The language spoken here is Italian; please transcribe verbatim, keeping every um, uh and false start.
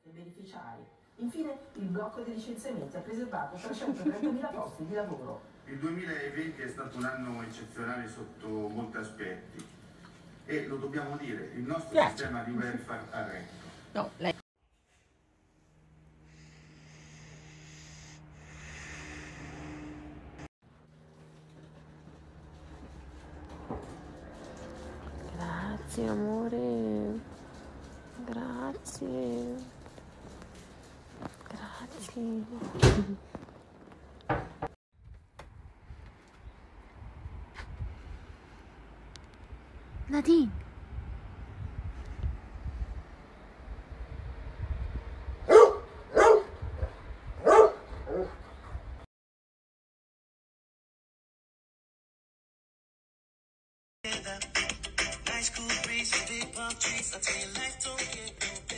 beneficiari. Infine, il blocco dei licenziamenti ha preservato trecentotrentamila posti di lavoro. Il duemilaventi è stato un anno eccezionale sotto molti aspetti e lo dobbiamo dire, il nostro Piace. sistema di welfare ha retto. No, lei. Grazie amore, grazie, grazie. Nadine. Nice cool breeze, big palm trees. I tell you, life don't get no